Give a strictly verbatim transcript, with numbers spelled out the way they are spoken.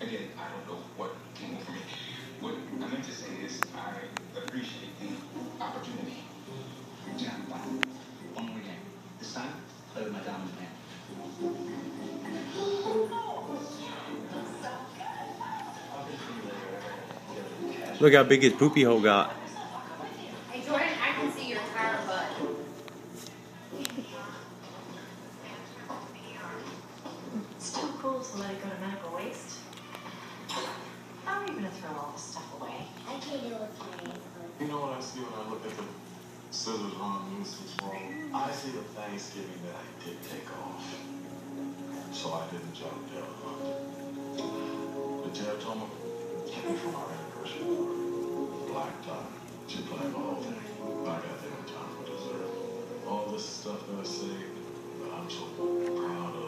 Again, I don't know what came over me. What I meant to say is I appreciate the opportunity. Jam band. One more game. This time, play with my diamond hand. Look how big his poopy hole got. Hey Jordan, I can see your entire butt. Still cool to let it go to medical waste. How are you gonna throw all this stuff away? I can't deal with my You know what I see when I look at the scissors on the Newsom's roll? I see the Thanksgiving that I did take off. So I didn't jump down on it. The teratoma came me from our anniversary party. Black tie. She planned the whole thing. I got there in time for dessert. All this stuff that I say, but I'm so proud of.